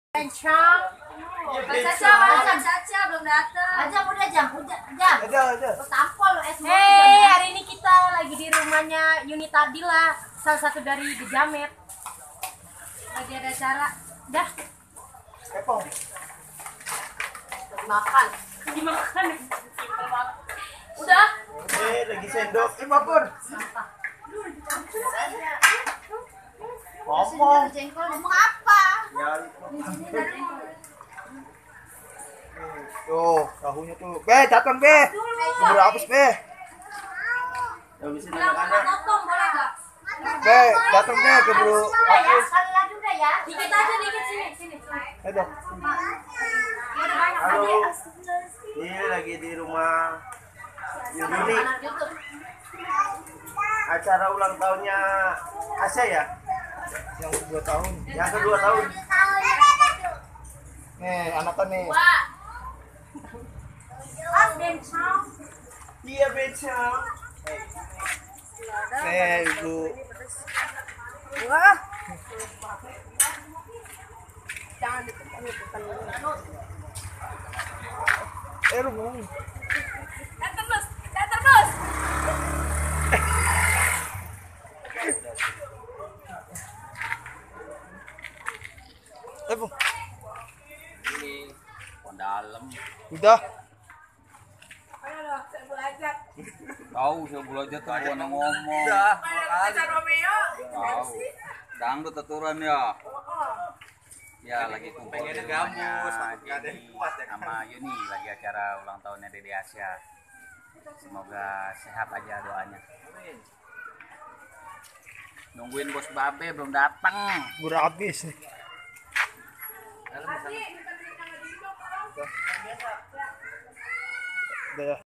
Bencong. Caca belum datang. Udah jam. Aja. Lo tampol lo es. Hari ini kita lagi di rumahnya Yunita Dila, salah satu dari The Jamet. Lagi ada acara. Dah. Kepong. Dimakan. Simpel banget. Udah. Lagi sendok. Pur. Ngomong. Ngomong apa? Ya. Tuh, tahunya tuh. Datang, Bubur apes, Gak bisa anak-anak. Potong boleh enggak? Datang, keburu apes. Sekali lagi udah ya. Dikit aja sini. Ayo. Halo. Ini lagi di rumah Yuni. Acara ulang tahunnya Asya ya? Yang kedua tahun. Yang kedua tahun. Nih, anaknya nih. Bencong. Iya, Bencong. Nih, Ibu. Wah. Jangan ditekan. Lu ngomong. Terus. Bu. Ini dalam. Udah. Saya belajar. Tahu saya belajar tuh gua ngomong. Pacar Romeo. Tahu. Dangdut aturan ya. Ya lagi kumpul di rumahnya Jenny sama Yuni lagi acara ulang tahunnya Dede Asya. Semoga sehat aja doanya. Nungguin bos Babe belum datang. Udah habis nih. Udah ya.